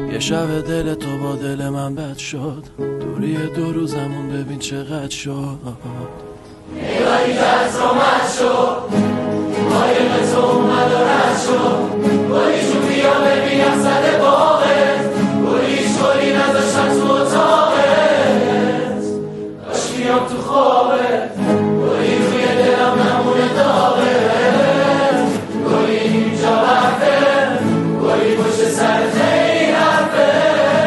یه شب دل تو با دل من بد شد، دوری 2 روزمون ببین چقدر شد. نگاهی که از رومت شد، قایق تو اومد و رد شد. گلیشو بیا ببینم زده باغت، گلی نذاشتن تو اتاقت. کاش بیام تو خوابت، گلی روی دلم نمونه داغت. گلی اینجا برفه، گلی پشت سرت این حرفه.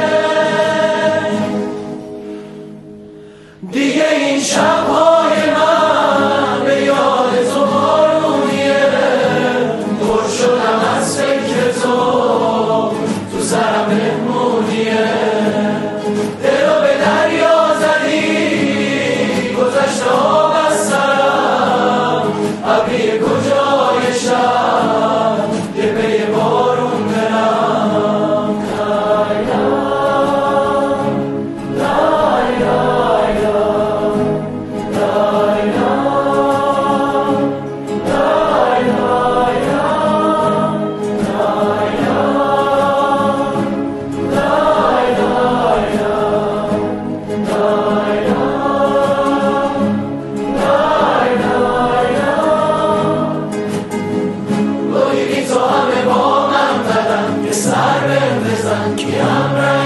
دیگه این شبهای من به یاد تو بارونیه. پر شدم از فکر تو سرم مهمونیه. دلو به دریا زدی، گذشته ها از سرم. ابری کجای شب، یه پی بارون برم. سر بهم بزن که